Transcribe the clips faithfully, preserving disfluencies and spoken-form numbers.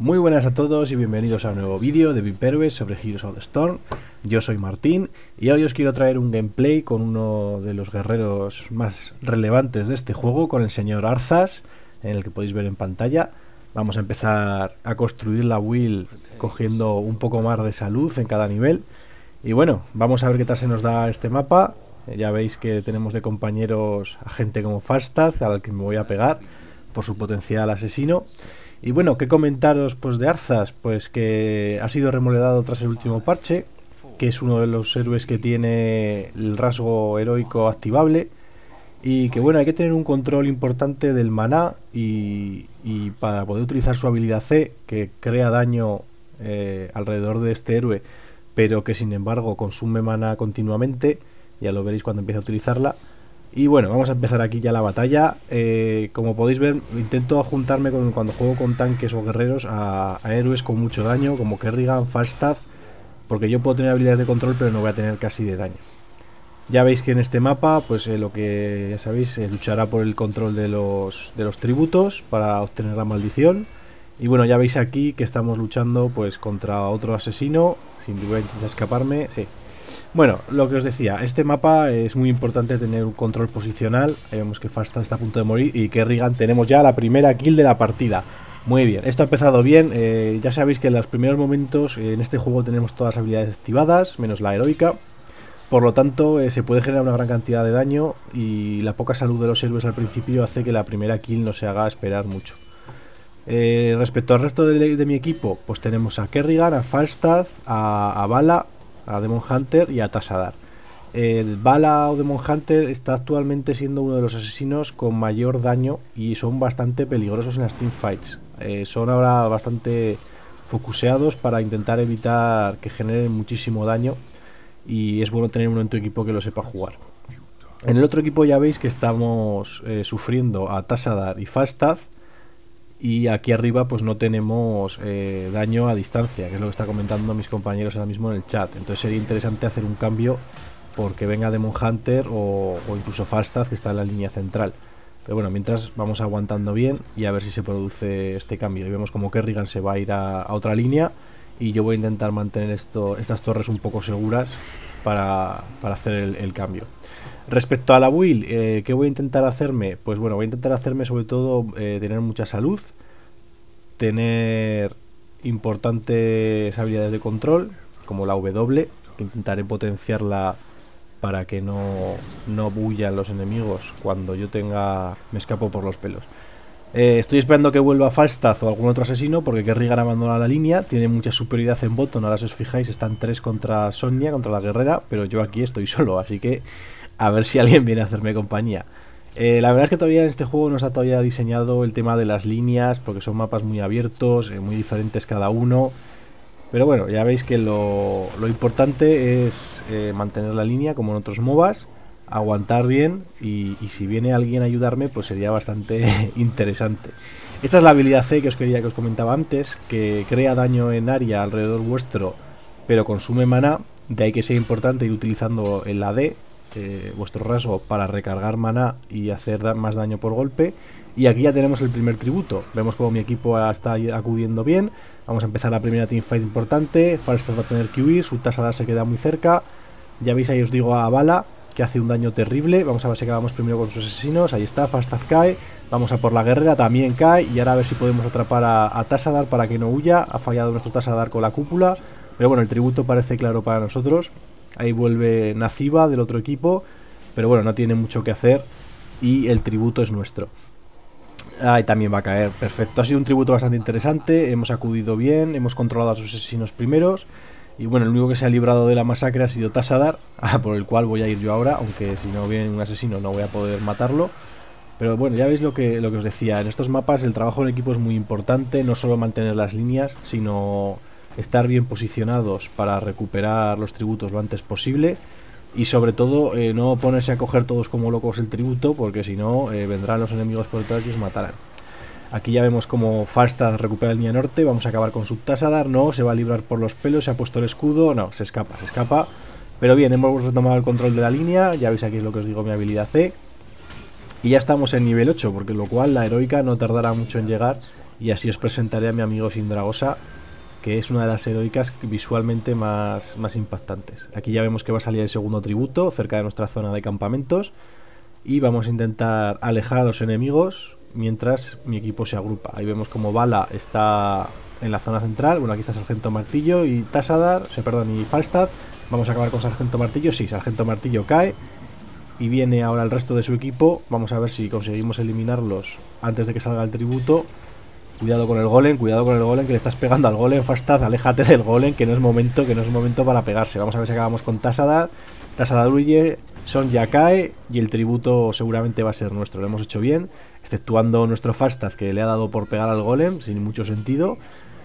Muy buenas a todos y bienvenidos a un nuevo vídeo de V I P Héroes sobre Heroes of the Storm. Yo soy Martín y hoy os quiero traer un gameplay con uno de los guerreros más relevantes de este juego, con el señor Arthas, en el que podéis ver en pantalla. Vamos a empezar a construir la build cogiendo un poco más de salud en cada nivel. Y bueno, vamos a ver qué tal se nos da este mapa. Ya veis que tenemos de compañeros a gente como Falstad, al que me voy a pegar por su potencial asesino. Y bueno, ¿qué comentaros pues de Arthas? Pues que ha sido remodelado tras el último parche, que es uno de los héroes que tiene el rasgo heroico activable, y que bueno, hay que tener un control importante del maná y, y para poder utilizar su habilidad C, que crea daño eh, alrededor de este héroe, pero que sin embargo consume maná continuamente. Ya lo veréis cuando empiece a utilizarla. Y bueno, vamos a empezar aquí ya la batalla. Eh, como podéis ver, intento juntarme con, cuando juego con tanques o guerreros a, a héroes con mucho daño, como Kerrigan, Falstad, porque yo puedo tener habilidades de control pero no voy a tener casi de daño. Ya veis que en este mapa, pues eh, lo que ya sabéis, eh, luchará por el control de los, de los tributos para obtener la maldición. Y bueno, ya veis aquí que estamos luchando pues contra otro asesino. Si voy a intentar escaparme, sí. Bueno, lo que os decía, este mapa es muy importante tener un control posicional. Ahí vemos que Falstad está a punto de morir y Kerrigan tenemos ya la primera kill de la partida. Muy bien, esto ha empezado bien. Eh, ya sabéis que en los primeros momentos eh, en este juego tenemos todas las habilidades activadas, menos la heroica. Por lo tanto, eh, se puede generar una gran cantidad de daño y la poca salud de los héroes al principio hace que la primera kill no se haga esperar mucho. Eh, respecto al resto de, de mi equipo, pues tenemos a Kerrigan, a Falstad, a, a Vala, a Demon Hunter y a Tassadar. El Vala o Demon Hunter está actualmente siendo uno de los asesinos con mayor daño y son bastante peligrosos en las teamfights. Eh, son ahora bastante focuseados para intentar evitar que generen muchísimo daño, y es bueno tener uno en tu equipo que lo sepa jugar. En el otro equipo ya veis que estamos eh, sufriendo a Tassadar y Falstad, y aquí arriba pues no tenemos eh, daño a distancia, que es lo que está comentando mis compañeros ahora mismo en el chat. Entonces sería interesante hacer un cambio porque venga Demon Hunter o, o incluso Falstad, que está en la línea central. Pero bueno, mientras vamos aguantando bien y a ver si se produce este cambio. Y vemos como Kerrigan se va a ir a, a otra línea y yo voy a intentar mantener esto, estas torres un poco seguras para, para hacer el, el cambio. Respecto a la build, eh, ¿qué voy a intentar hacerme? Pues bueno, voy a intentar hacerme sobre todo eh, tener mucha salud, tener importantes habilidades de control, como la W, que intentaré potenciarla para que no, no bullan los enemigos cuando yo tenga me escapo por los pelos. Eh, estoy esperando que vuelva Falstad o algún otro asesino, porque Kerrigan abandona la línea, tiene mucha superioridad en botón. Ahora si os fijáis están tres contra Sonia, contra la guerrera, pero yo aquí estoy solo, así que a ver si alguien viene a hacerme compañía. Eh, la verdad es que todavía en este juego no está todavía diseñado el tema de las líneas, porque son mapas muy abiertos, eh, muy diferentes cada uno. Pero bueno, ya veis que lo, lo importante es eh, mantener la línea como en otros MOBAs, aguantar bien y, y si viene alguien a ayudarme pues sería bastante interesante. Esta es la habilidad C que os quería que os comentaba antes, que crea daño en área alrededor vuestro pero consume maná. De ahí que sea importante ir utilizando el A D, eh, vuestro rasgo, para recargar maná y hacer da más daño por golpe. Y aquí ya tenemos el primer tributo. Vemos como mi equipo está acudiendo bien. Vamos a empezar la primera teamfight importante. Falstad va a tener que huir, su Tassadar se queda muy cerca. Ya veis, ahí os digo a Vala, que hace un daño terrible. Vamos a ver si acabamos primero con sus asesinos. Ahí está, Falstad cae. Vamos a por la guerrera, también cae. Y ahora a ver si podemos atrapar a, a Tassadar para que no huya. Ha fallado nuestro Tassadar con la cúpula, pero bueno, el tributo parece claro para nosotros. Ahí vuelve Naziva del otro equipo, pero bueno, no tiene mucho que hacer y el tributo es nuestro. Ahí también va a caer, perfecto. Ha sido un tributo bastante interesante, hemos acudido bien, hemos controlado a sus asesinos primeros. Y bueno, el único que se ha librado de la masacre ha sido Tassadar, por el cual voy a ir yo ahora, aunque si no viene un asesino no voy a poder matarlo. Pero bueno, ya veis lo que, lo que os decía, en estos mapas el trabajo en equipo es muy importante, no solo mantener las líneas, sino estar bien posicionados para recuperar los tributos lo antes posible. Y sobre todo eh, no ponerse a coger todos como locos el tributo, porque si no eh, vendrán los enemigos por detrás y os matarán. Aquí ya vemos como Falstad recupera el línea norte. Vamos a acabar con su Tassadar. No, se va a librar por los pelos. Se ha puesto el escudo. No, se escapa, se escapa. Pero bien, hemos retomado el control de la línea. Ya veis aquí es lo que os digo, mi habilidad C. Y ya estamos en nivel ocho, porque lo cual la heroica no tardará mucho en llegar y así os presentaré a mi amigo Sindragosa, que es una de las heroicas visualmente más, más impactantes. Aquí ya vemos que va a salir el segundo tributo cerca de nuestra zona de campamentos y vamos a intentar alejar a los enemigos mientras mi equipo se agrupa. Ahí vemos como Vala está en la zona central. Bueno, aquí está Sargento Martillo y Tassadar, se perdón, y Falstad. Vamos a acabar con Sargento Martillo. Sí, Sargento Martillo cae y viene ahora el resto de su equipo. Vamos a ver si conseguimos eliminarlos antes de que salga el tributo. Cuidado con el golem, cuidado con el golem, que le estás pegando al golem, Falstad, aléjate del golem, que no es momento, que no es momento para pegarse. Vamos a ver si acabamos con Tassadar. Tassadar huye, Son ya cae y el tributo seguramente va a ser nuestro. Lo hemos hecho bien, exceptuando nuestro Falstad, que le ha dado por pegar al golem sin mucho sentido.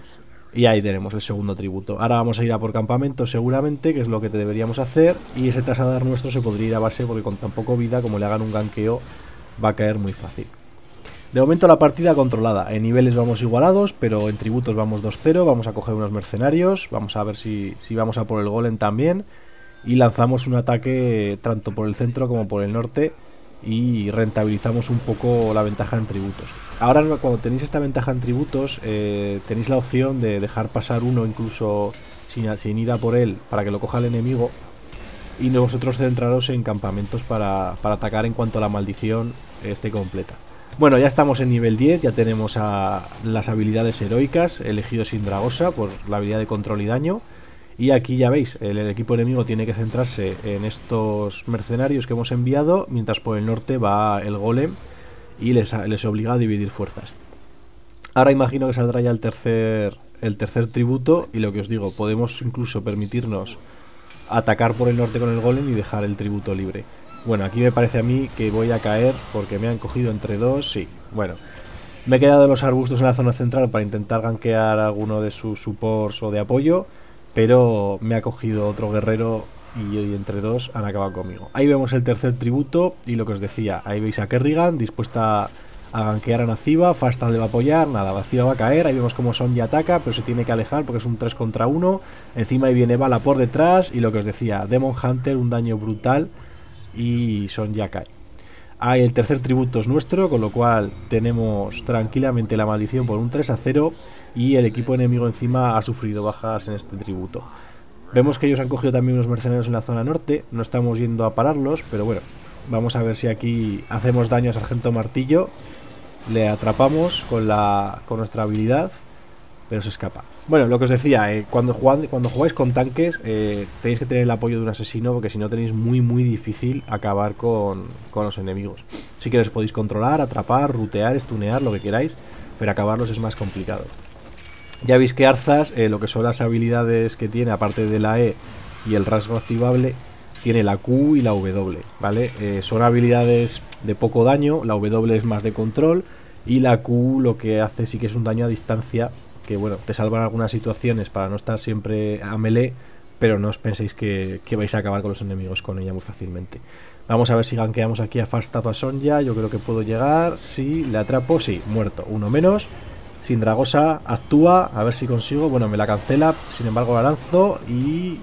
Y ahí tenemos el segundo tributo. Ahora vamos a ir a por campamento seguramente, que es lo que deberíamos hacer. Y ese Tassadar nuestro se podría ir a base, porque con tan poco vida, como le hagan un ganqueo, va a caer muy fácil. De momento la partida controlada. En niveles vamos igualados, pero en tributos vamos dos cero. Vamos a coger unos mercenarios. Vamos a ver si, si vamos a por el golem también. Y lanzamos un ataque tanto por el centro como por el norte. Y rentabilizamos un poco la ventaja en tributos. Ahora cuando tenéis esta ventaja en tributos, eh, tenéis la opción de dejar pasar uno incluso sin, sin ir a por él para que lo coja el enemigo. Y vosotros centraros en campamentos para, para atacar en cuanto la maldición esté completa. Bueno, ya estamos en nivel diez, ya tenemos a las habilidades heroicas, elegido Sindragosa por la habilidad de control y daño. Y aquí ya veis, el, el equipo enemigo tiene que centrarse en estos mercenarios que hemos enviado, mientras por el norte va el golem y les, les obliga a dividir fuerzas. Ahora imagino que saldrá ya el tercer, el tercer tributo y lo que os digo, podemos incluso permitirnos atacar por el norte con el golem y dejar el tributo libre. Bueno, aquí me parece a mí que voy a caer porque me han cogido entre dos, sí. Bueno, me he quedado en los arbustos en la zona central para intentar gankear a alguno de sus supports o de apoyo, pero me ha cogido otro guerrero y, y entre dos han acabado conmigo. Ahí vemos el tercer tributo y lo que os decía, ahí veis a Kerrigan dispuesta a gankear a Naziva, Falstad le va a apoyar, nada, Naziva va a caer, ahí vemos como Son ya ataca, pero se tiene que alejar porque es un tres contra uno, encima ahí viene Vala por detrás y lo que os decía, Demon Hunter, un daño brutal. Y Son ya cae. Ahí el tercer tributo es nuestro, con lo cual tenemos tranquilamente la maldición por un tres a cero. Y el equipo enemigo encima ha sufrido bajas en este tributo. Vemos que ellos han cogido también unos mercenarios en la zona norte. No estamos yendo a pararlos, pero bueno, vamos a ver si aquí hacemos daño a Sargento Martillo. Le atrapamos con, la, con nuestra habilidad, pero se escapa. Bueno, lo que os decía, eh, cuando, jugad, cuando jugáis con tanques eh, tenéis que tener el apoyo de un asesino, porque si no tenéis muy muy difícil acabar con, con los enemigos. Sí que les podéis controlar, atrapar, rutear, stunear, lo que queráis, pero acabarlos es más complicado. Ya veis que Arzas, eh, lo que son las habilidades que tiene, aparte de la E y el rasgo activable, tiene la Q y la W, ¿vale? Eh, son habilidades de poco daño, la W es más de control y la Q lo que hace sí que es un daño a distancia, que bueno, te salvan algunas situaciones para no estar siempre a melee, pero no os penséis que, que vais a acabar con los enemigos con ella muy fácilmente. Vamos a ver si gankeamos aquí a Falstad o a Sonja. Yo creo que puedo llegar, sí, le atrapo, sí, muerto, uno menos. Sindragosa actúa, a ver si consigo, bueno, me la cancela, sin embargo la lanzo y...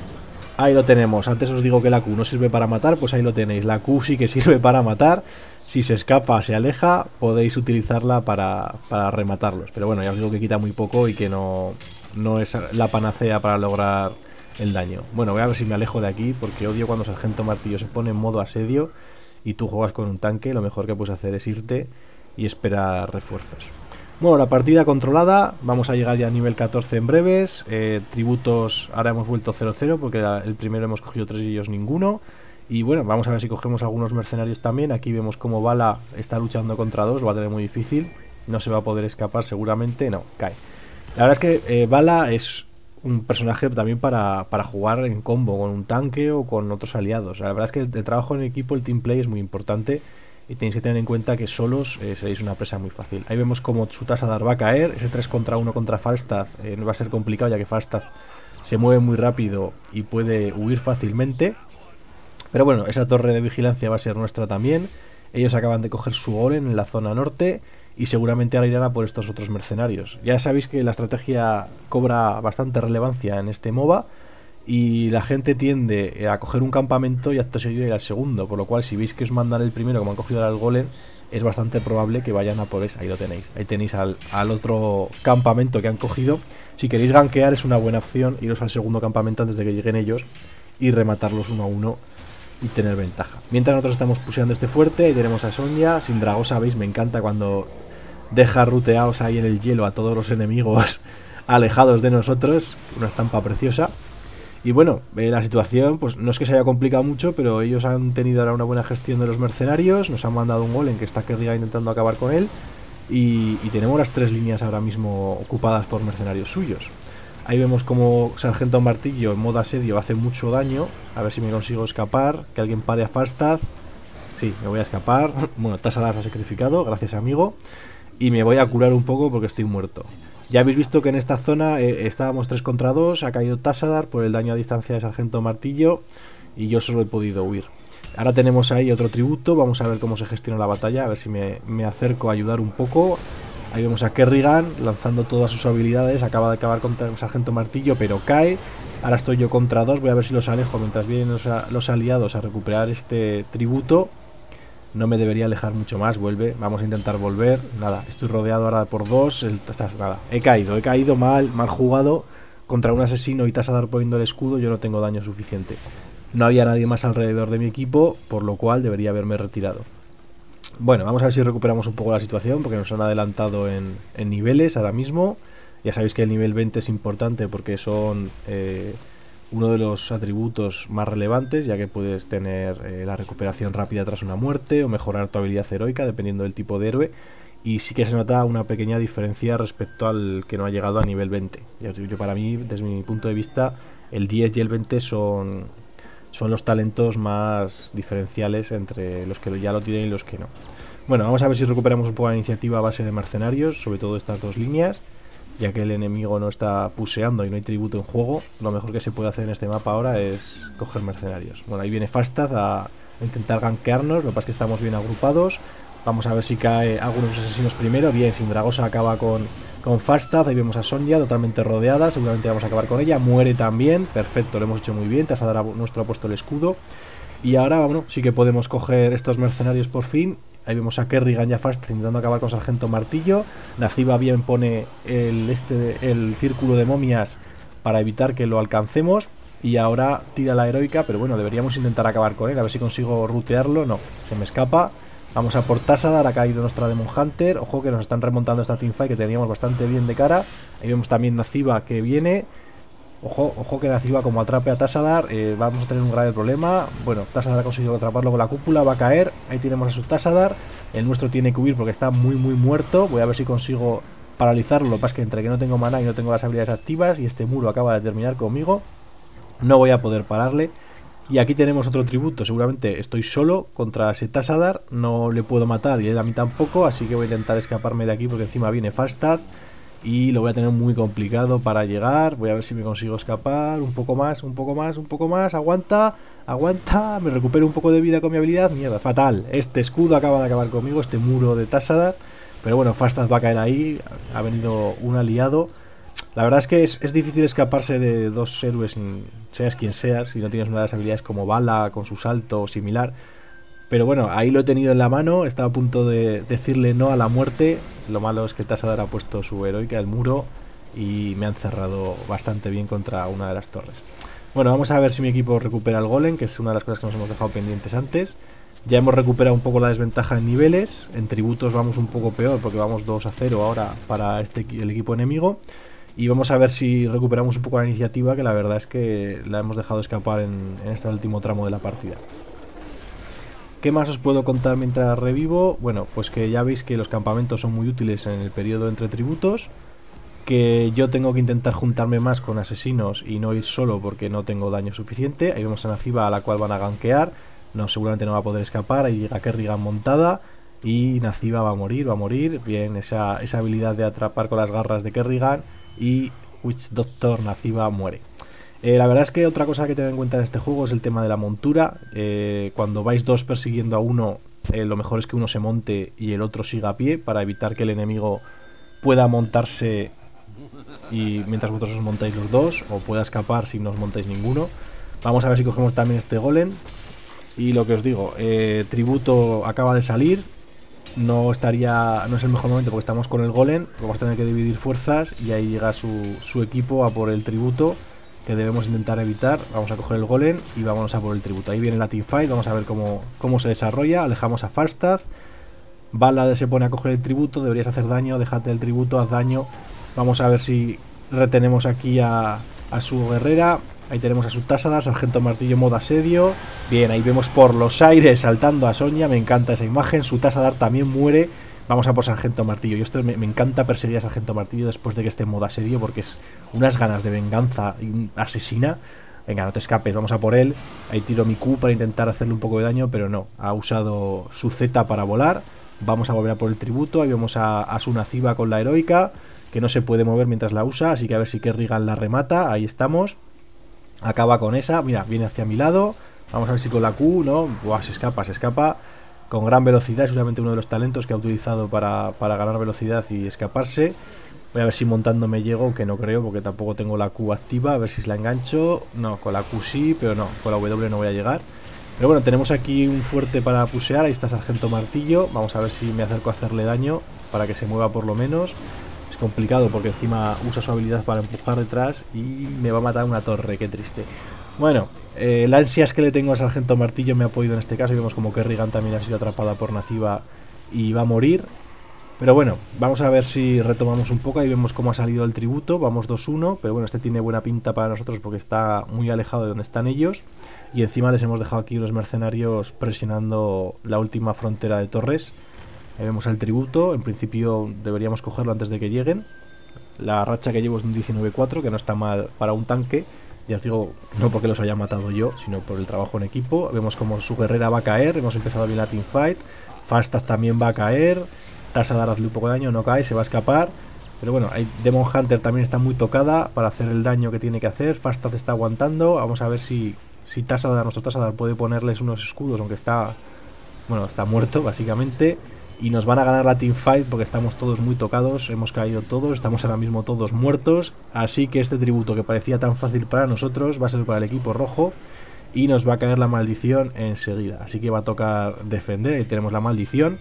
ahí lo tenemos. Antes os digo que la Q no sirve para matar, pues ahí lo tenéis, la Q sí que sirve para matar. Si se escapa, se aleja, podéis utilizarla para, para rematarlos. Pero bueno, ya os digo que quita muy poco y que no, no es la panacea para lograr el daño. Bueno, voy a ver si me alejo de aquí, porque odio cuando Sargento Martillo se pone en modo asedio y tú juegas con un tanque. Lo mejor que puedes hacer es irte y esperar refuerzos. Bueno, la partida controlada. Vamos a llegar ya a nivel catorce en breves. Eh, tributos, ahora hemos vuelto cero cero, porque el primero hemos cogido tres y ellos ninguno. Y bueno, vamos a ver si cogemos algunos mercenarios también. Aquí vemos como Vala está luchando contra dos, va a tener muy difícil. No se va a poder escapar seguramente, no, cae. La verdad es que eh, Vala es un personaje también para, para jugar en combo con un tanque o con otros aliados. La verdad es que el, el trabajo en equipo, el team play es muy importante y tenéis que tener en cuenta que solos eh, seréis una presa muy fácil. Ahí vemos como su Tassadar va a caer, ese tres contra uno contra Falstad eh, va a ser complicado, ya que Falstad se mueve muy rápido y puede huir fácilmente. Pero bueno, esa torre de vigilancia va a ser nuestra también. Ellos acaban de coger su golem en la zona norte y seguramente ahora irán a por estos otros mercenarios. Ya sabéis que la estrategia cobra bastante relevancia en este MOBA y la gente tiende a coger un campamento y acto seguido ir al segundo, por lo cual si veis que os mandan el primero como han cogido ahora el golem, es bastante probable que vayan a por esa. Ahí lo tenéis, ahí tenéis al, al otro campamento que han cogido. Si queréis gankear es una buena opción iros al segundo campamento antes de que lleguen ellos y rematarlos uno a uno y tener ventaja. Mientras nosotros estamos puseando este fuerte, ahí tenemos a Sonia. Sin dragón, sabéis, me encanta cuando deja ruteados ahí en el hielo a todos los enemigos alejados de nosotros. Una estampa preciosa. Y bueno, eh, la situación pues no es que se haya complicado mucho, pero ellos han tenido ahora una buena gestión de los mercenarios. Nos han mandado un golem que está Kerrigan intentando acabar con él. Y, y tenemos las tres líneas ahora mismo ocupadas por mercenarios suyos. Ahí vemos como Sargento Martillo en modo asedio hace mucho daño. A ver si me consigo escapar. Que alguien pare a Falstad. Sí, me voy a escapar. Bueno, Tassadar se ha sacrificado, gracias amigo. Y me voy a curar un poco porque estoy muerto. Ya habéis visto que en esta zona eh, estábamos tres contra dos. Ha caído Tassadar por el daño a distancia de Sargento Martillo. Y yo solo he podido huir. Ahora tenemos ahí otro tributo. Vamos a ver cómo se gestiona la batalla. A ver si me, me acerco a ayudar un poco. Ahí vemos a Kerrigan lanzando todas sus habilidades. Acaba de acabar contra el Sargento Martillo, pero cae. Ahora estoy yo contra dos. Voy a ver si los alejo mientras vienen los, los aliados a recuperar este tributo. No me debería alejar mucho más. Vuelve. Vamos a intentar volver. Nada, estoy rodeado ahora por dos. El, nada, he caído. He caído mal, mal jugado. Contra un asesino y Tassadar poniendo el escudo. Yo no tengo daño suficiente. No había nadie más alrededor de mi equipo, por lo cual debería haberme retirado. Bueno, vamos a ver si recuperamos un poco la situación, porque nos han adelantado en, en niveles ahora mismo. Ya sabéis que el nivel veinte es importante porque son eh, uno de los atributos más relevantes, ya que puedes tener eh, la recuperación rápida tras una muerte o mejorar tu habilidad heroica dependiendo del tipo de héroe. Y sí que se nota una pequeña diferencia respecto al que no ha llegado a nivel veinte. Yo, yo para mí, desde mi punto de vista, el diez y el veinte son... son los talentos más diferenciales entre los que ya lo tienen y los que no. Bueno, vamos a ver si recuperamos un poco la iniciativa a base de mercenarios, sobre todo estas dos líneas, ya que el enemigo no está puseando y no hay tributo en juego. Lo mejor que se puede hacer en este mapa ahora es coger mercenarios. Bueno, ahí viene Falstad a intentar gankearnos, lo que pasa es que estamos bien agrupados. Vamos a ver si cae algunos asesinos primero. Bien, Sindragosa acaba con... con Falstad. Ahí vemos a Sonia totalmente rodeada, seguramente vamos a acabar con ella. Muere también, perfecto, lo hemos hecho muy bien. Tassadar nuestro ha puesto el escudo. Y ahora, bueno, sí que podemos coger estos mercenarios por fin. Ahí vemos a Kerrigan y a Falstad intentando acabar con Sargento Martillo. Naziba bien pone el, este, el círculo de momias para evitar que lo alcancemos. Y ahora tira la heroica, pero bueno, deberíamos intentar acabar con él, a ver si consigo rutearlo. No, se me escapa. Vamos a por Tassadar, ha caído nuestra Demon Hunter. Ojo que nos están remontando esta teamfight que teníamos bastante bien de cara. Ahí vemos también Naziba que viene. Ojo, ojo que Naziba como atrape a Tassadar, eh, vamos a tener un grave problema. Bueno, Tassadar ha conseguido atraparlo con la cúpula, va a caer. Ahí tenemos a su Tassadar. El nuestro tiene que huir porque está muy muy muerto. Voy a ver si consigo paralizarlo. Lo que pasa es que entre que no tengo maná y no tengo las habilidades activas y este muro acaba de terminar conmigo, no voy a poder pararle. Y aquí tenemos otro tributo. Seguramente estoy solo contra ese Tassadar. No le puedo matar y él a mí tampoco. Así que voy a intentar escaparme de aquí porque encima viene Falstad. Y lo voy a tener muy complicado para llegar. Voy a ver si me consigo escapar. Un poco más, un poco más, un poco más. Aguanta, aguanta. Me recupero un poco de vida con mi habilidad. Mierda, fatal. Este escudo acaba de acabar conmigo. Este muro de Tassadar. Pero bueno, Falstad va a caer ahí. Ha venido un aliado. La verdad es que es, es difícil escaparse de dos héroes, seas quien seas, si no tienes una de las habilidades como Bala, con su salto o similar. Pero bueno, ahí lo he tenido en la mano, estaba a punto de decirle no a la muerte. Lo malo es que Tassadar ha puesto su heroica, el muro, y me han cerrado bastante bien contra una de las torres. Bueno, vamos a ver si mi equipo recupera el golem, que es una de las cosas que nos hemos dejado pendientes antes. Ya hemos recuperado un poco la desventaja en niveles, en tributos vamos un poco peor porque vamos dos a cero ahora para este, el equipo enemigo. Y vamos a ver si recuperamos un poco la iniciativa, que la verdad es que la hemos dejado escapar en, en este último tramo de la partida. ¿Qué más os puedo contar mientras revivo? Bueno, pues que ya veis que los campamentos son muy útiles en el periodo entre tributos. Que yo tengo que intentar juntarme más con asesinos y no ir solo porque no tengo daño suficiente. Ahí vemos a Naziba a la cual van a gankear. No, seguramente no va a poder escapar. Ahí llega Kerrigan montada. Y Naziba va a morir, va a morir. Bien, esa, esa habilidad de atrapar con las garras de Kerrigan. Y Witch Doctor Naziba muere. Eh, la verdad es que otra cosa que tener en cuenta en este juego es el tema de la montura. Eh, cuando vais dos persiguiendo a uno, eh, lo mejor es que uno se monte y el otro siga a pie para evitar que el enemigo pueda montarse y mientras vosotros os montáis los dos, o pueda escapar si no os montáis ninguno. Vamos a ver si cogemos también este golem. Y lo que os digo, eh, tributo acaba de salir. no estaría, no es el mejor momento porque estamos con el golem, vamos a tener que dividir fuerzas y ahí llega su, su equipo a por el tributo, que debemos intentar evitar. Vamos a coger el golem y vamos a por el tributo. Ahí viene la teamfight, vamos a ver cómo, cómo se desarrolla. Alejamos a Falstad, Bala se pone a coger el tributo, deberías hacer daño, déjate el tributo, haz daño. Vamos a ver si retenemos aquí a, a su guerrera. Ahí tenemos a su Tassadar, Sargento Martillo modo asedio. Bien, ahí vemos por los aires saltando a Sonia, me encanta esa imagen. Su Tassadar también muere. Vamos a por Sargento Martillo. Y esto me, me encanta perseguir a Sargento Martillo después de que esté en modo asedio, porque es unas ganas de venganza asesina. Venga, no te escapes, vamos a por él. Ahí tiro mi Q para intentar hacerle un poco de daño, pero no. Ha usado su Z para volar. Vamos a volver a por el tributo. Ahí vemos a, a su Naziba con la heroica, que no se puede mover mientras la usa, así que a ver si Kerrigan la remata. Ahí estamos. Acaba con esa, mira, viene hacia mi lado. Vamos a ver si con la Q, ¿no? Buah, se escapa, se escapa con gran velocidad. Es seguramente uno de los talentos que ha utilizado para, para ganar velocidad y escaparse. Voy a ver si montando me llego, que no creo, porque tampoco tengo la Q activa. A ver si la engancho. No, con la Q sí, pero no, con la W no voy a llegar. Pero bueno, tenemos aquí un fuerte para pusear. Ahí está Sargento Martillo. Vamos a ver si me acerco a hacerle daño para que se mueva por lo menos. Complicado porque encima usa su habilidad para empujar detrás y me va a matar una torre, qué triste. Bueno, eh, la ansias que le tengo a Sargento Martillo me ha podido en este caso y vemos como Kerrigan también ha sido atrapada por Naziba y va a morir. Pero bueno, vamos a ver si retomamos un poco. Ahí vemos cómo ha salido el tributo, vamos dos uno, pero bueno, este tiene buena pinta para nosotros porque está muy alejado de donde están ellos. Y encima les hemos dejado aquí unos mercenarios presionando la última frontera de torres. Ahí vemos el tributo, en principio deberíamos cogerlo antes de que lleguen. La racha que llevo es de un diecinueve cuatro, que no está mal para un tanque. Ya os digo, no porque los haya matado yo, sino por el trabajo en equipo. Vemos como su guerrera va a caer, hemos empezado bien la teamfight. Falstad también va a caer. Tassadar hazle un poco de daño, no cae, se va a escapar. Pero bueno, hay Demon Hunter también está muy tocada para hacer el daño que tiene que hacer. Falstad está aguantando, vamos a ver si, si Tassadar, nuestro Tassadar puede ponerles unos escudos, aunque está, bueno, está muerto básicamente. Y nos van a ganar la teamfight porque estamos todos muy tocados, hemos caído todos, estamos ahora mismo todos muertos. Así que este tributo que parecía tan fácil para nosotros va a ser para el equipo rojo y nos va a caer la maldición enseguida. Así que va a tocar defender, ahí tenemos la maldición.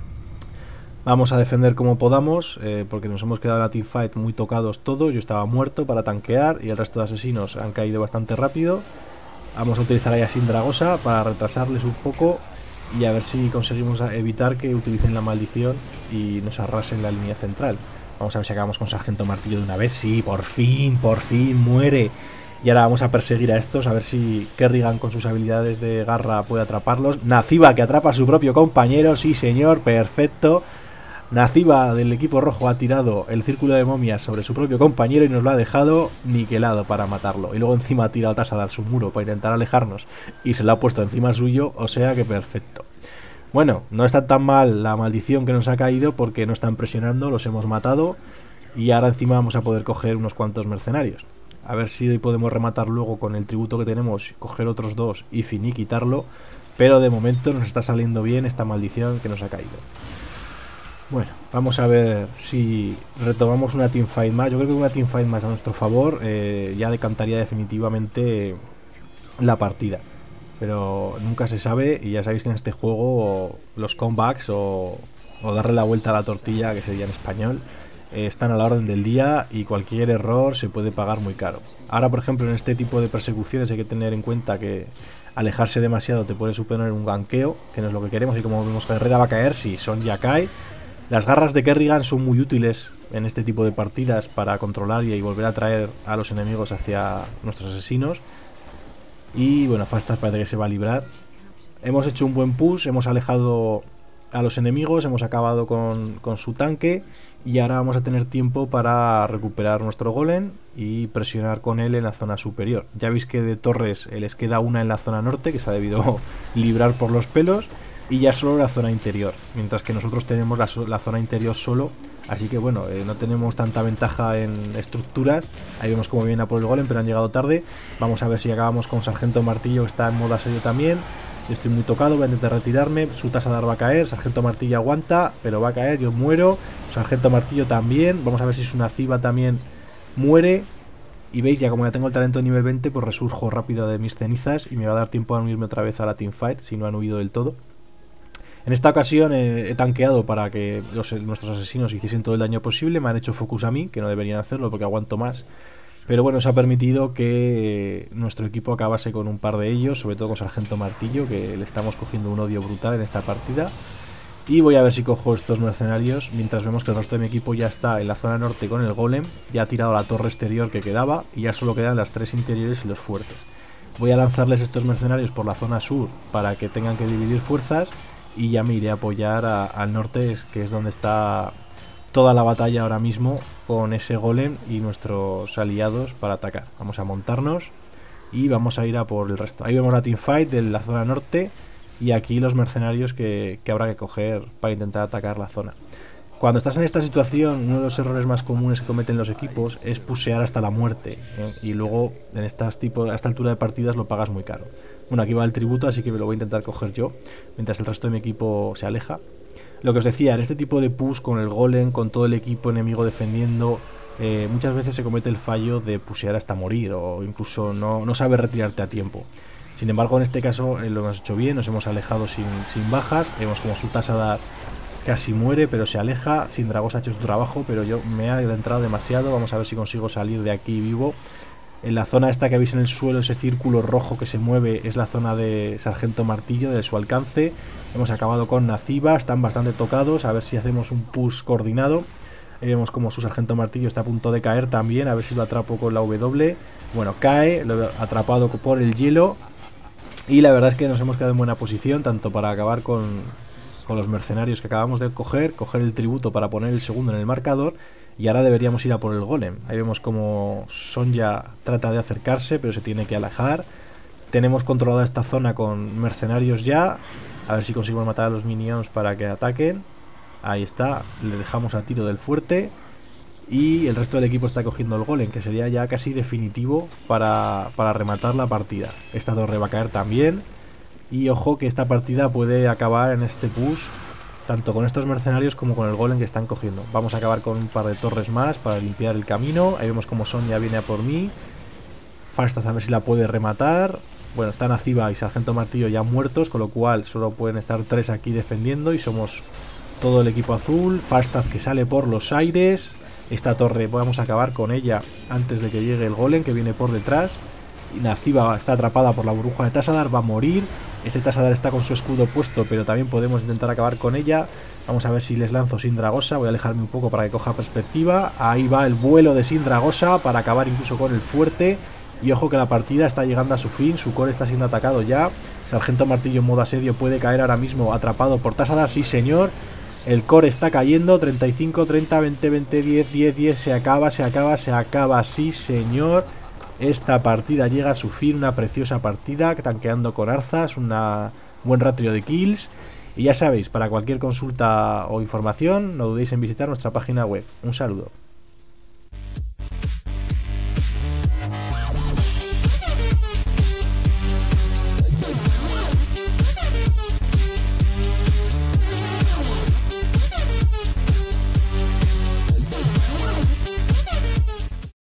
Vamos a defender como podamos, eh, porque nos hemos quedado en la teamfight muy tocados todos. Yo estaba muerto para tanquear y el resto de asesinos han caído bastante rápido. Vamos a utilizar ahí a Sindragosa para retrasarles un poco y a ver si conseguimos evitar que utilicen la maldición y nos arrasen la línea central. Vamos a ver si acabamos con Sargento Martillo de una vez. Sí, por fin, por fin, muere. Y ahora vamos a perseguir a estos, a ver si Kerrigan con sus habilidades de garra puede atraparlos. Naziba que atrapa a su propio compañero, sí señor, perfecto. Naziba del equipo rojo ha tirado el círculo de momias sobre su propio compañero y nos lo ha dejado niquelado para matarlo. Y luego encima ha tirado Tassadar su muro para intentar alejarnos y se lo ha puesto encima suyo, o sea que perfecto. Bueno, no está tan mal la maldición que nos ha caído porque no están presionando, los hemos matado y ahora encima vamos a poder coger unos cuantos mercenarios. A ver si podemos rematar luego con el tributo que tenemos, coger otros dos y finiquitarlo, pero de momento nos está saliendo bien esta maldición que nos ha caído. Bueno, vamos a ver si retomamos una teamfight más. Yo creo que una teamfight más a nuestro favor eh, ya decantaría definitivamente la partida. Pero nunca se sabe y ya sabéis que en este juego los comebacks o, o darle la vuelta a la tortilla, que sería en español, eh, están a la orden del día y cualquier error se puede pagar muy caro. Ahora, por ejemplo, en este tipo de persecuciones hay que tener en cuenta que alejarse demasiado te puede suponer un ganqueo, que no es lo que queremos. Y como vemos que Herrera va a caer, sí, Son ya cae. Las garras de Kerrigan son muy útiles en este tipo de partidas para controlar y volver a traer a los enemigos hacia nuestros asesinos. Y bueno, Falstad parece que se va a librar. Hemos hecho un buen push, hemos alejado a los enemigos, hemos acabado con, con su tanque y ahora vamos a tener tiempo para recuperar nuestro golem y presionar con él en la zona superior. Ya veis que de torres eh, les queda una en la zona norte que se ha debido librar por los pelos y ya solo la zona interior, mientras que nosotros tenemos la, la zona interior solo. Así que bueno, eh, no tenemos tanta ventaja en estructuras. Ahí vemos cómo viene a por el golem, pero han llegado tarde. Vamos a ver si acabamos con Sargento Martillo, que está en modo asedio también. Yo estoy muy tocado, voy a intentar retirarme. Su Tassadar va a caer, Sargento Martillo aguanta, pero va a caer, yo muero. Sargento Martillo también. Vamos a ver si su Naziba también muere. Y veis, ya como ya tengo el talento de nivel veinte, pues resurjo rápido de mis cenizas y me va a dar tiempo a unirme otra vez a la teamfight, si no han huido del todo. En esta ocasión eh, he tanqueado para que los, nuestros asesinos hiciesen todo el daño posible. Me han hecho focus a mí, que no deberían hacerlo porque aguanto más. Pero bueno, eso ha permitido que nuestro equipo acabase con un par de ellos, sobre todo con Sargento Martillo, que le estamos cogiendo un odio brutal en esta partida. Y voy a ver si cojo estos mercenarios, mientras vemos que el resto de mi equipo ya está en la zona norte con el golem. Ya ha tirado la torre exterior que quedaba y ya solo quedan las tres interiores y los fuertes. Voy a lanzarles estos mercenarios por la zona sur para que tengan que dividir fuerzas. Y ya me iré a apoyar a, al norte, que es donde está toda la batalla ahora mismo, con ese golem y nuestros aliados para atacar. Vamos a montarnos y vamos a ir a por el resto. Ahí vemos la teamfight de la zona norte y aquí los mercenarios que, que habrá que coger para intentar atacar la zona. Cuando estás en esta situación, uno de los errores más comunes que cometen los equipos es pusear hasta la muerte, ¿eh? Y luego en estas tipo, a esta altura de partidas lo pagas muy caro. Bueno, aquí va el tributo, así que me lo voy a intentar coger yo, mientras el resto de mi equipo se aleja. Lo que os decía, en este tipo de push con el golem, con todo el equipo enemigo defendiendo, eh, muchas veces se comete el fallo de pusear hasta morir o incluso no, no saber retirarte a tiempo. Sin embargo, en este caso eh, lo hemos hecho bien, nos hemos alejado sin, sin bajas, vemos como su Tassadar casi muere, pero se aleja. Sindragosa ha hecho su trabajo, pero yo me he adentrado demasiado. Vamos a ver si consigo salir de aquí vivo. En la zona esta que veis en el suelo, ese círculo rojo que se mueve, es la zona de Sargento Martillo, de su alcance. Hemos acabado con Naziba, están bastante tocados. A ver si hacemos un push coordinado. Ahí vemos como su Sargento Martillo está a punto de caer también. A ver si lo atrapo con la W. Bueno, cae, lo he atrapado por el hielo. Y la verdad es que nos hemos quedado en buena posición, tanto para acabar con, con los mercenarios que acabamos de coger, coger el tributo para poner el segundo en el marcador. Y ahora deberíamos ir a por el golem. Ahí vemos como Sonja trata de acercarse, pero se tiene que alejar. Tenemos controlada esta zona con mercenarios ya. A ver si conseguimos matar a los minions para que ataquen. Ahí está, le dejamos a tiro del fuerte. Y el resto del equipo está cogiendo el golem, que sería ya casi definitivo para, para rematar la partida. Esta torre va a caer también. Y ojo que esta partida puede acabar en este push, tanto con estos mercenarios como con el golem que están cogiendo. Vamos a acabar con un par de torres más para limpiar el camino. Ahí vemos como Sonja viene a por mí. Falstad a ver si la puede rematar. Bueno, están Naziba y Sargento Martillo ya muertos, con lo cual solo pueden estar tres aquí defendiendo y somos todo el equipo azul. Falstad que sale por los aires. Esta torre vamos a acabar con ella antes de que llegue el golem que viene por detrás. Y Naziba está atrapada por la burbuja de Tassadar, va a morir. Este Tassadar está con su escudo puesto, pero también podemos intentar acabar con ella. Vamos a ver si les lanzo Sindragosa. Voy a alejarme un poco para que coja perspectiva. Ahí va el vuelo de Sindragosa para acabar incluso con el fuerte. Y ojo que la partida está llegando a su fin. Su core está siendo atacado ya. Sargento Martillo en modo asedio puede caer ahora mismo atrapado por Tassadar. Sí, señor. El core está cayendo. treinta y cinco, treinta, veinte, veinte, diez, diez, diez. Se acaba, se acaba, se acaba. Sí, señor. Esta partida llega a su fin, una preciosa partida, tanqueando con Arzas, un buen ratio de kills. Y ya sabéis, para cualquier consulta o información, no dudéis en visitar nuestra página web. Un saludo.